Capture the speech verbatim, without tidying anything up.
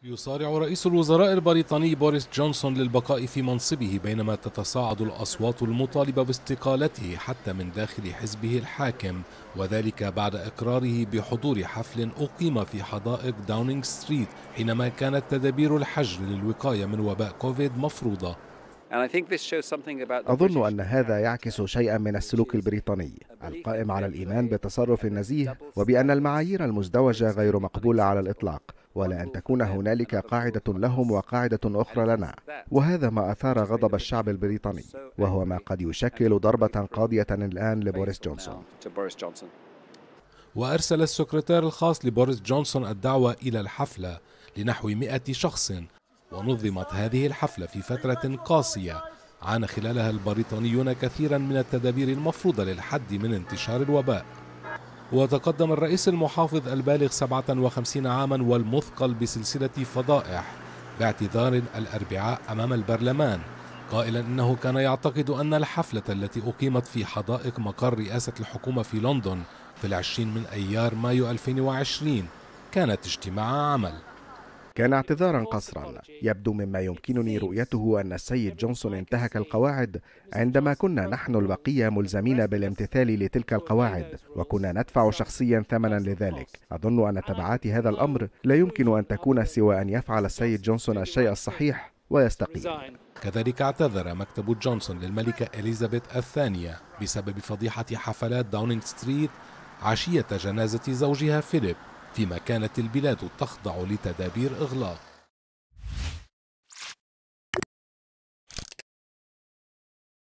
يصارع رئيس الوزراء البريطاني بوريس جونسون للبقاء في منصبه بينما تتصاعد الأصوات المطالبة باستقالته حتى من داخل حزبه الحاكم، وذلك بعد إقراره بحضور حفل أقيم في حدائق داونينغ ستريت حينما كانت تدابير الحجر للوقاية من وباء كوفيد مفروضة. أظن أن هذا يعكس شيئا من السلوك البريطاني القائم على الإيمان بالتصرف النزيه وبأن المعايير المزدوجة غير مقبولة على الإطلاق، ولا أن تكون هنالك قاعدة لهم وقاعدة أخرى لنا، وهذا ما أثار غضب الشعب البريطاني، وهو ما قد يشكل ضربة قاضية الآن لبوريس جونسون. وأرسل السكرتير الخاص لبوريس جونسون الدعوة إلى الحفلة لنحو مئة شخص، ونظمت هذه الحفلة في فترة قاسية عانى خلالها البريطانيون كثيرا من التدابير المفروضة للحد من انتشار الوباء. وتقدم الرئيس المحافظ البالغ سبعة وخمسين عاما والمثقل بسلسلة فضائح باعتذار الأربعاء أمام البرلمان، قائلا إنه كان يعتقد أن الحفلة التي أقيمت في حدائق مقر رئاسة الحكومة في لندن في العشرين من أيار مايو ألفين وعشرين كانت اجتماع عمل. كان اعتذارا قصرا، يبدو مما يمكنني رؤيته أن السيد جونسون انتهك القواعد عندما كنا نحن البقية ملزمين بالامتثال لتلك القواعد، وكنا ندفع شخصيا ثمنا لذلك. أظن أن تبعات هذا الأمر لا يمكن أن تكون سوى أن يفعل السيد جونسون الشيء الصحيح ويستقيل. كذلك اعتذر مكتب جونسون للملكة إليزابيث الثانية بسبب فضيحة حفلات داونينغ ستريت عشية جنازة زوجها فيليب، فيما كانت البلاد تخضع لتدابير إغلاق.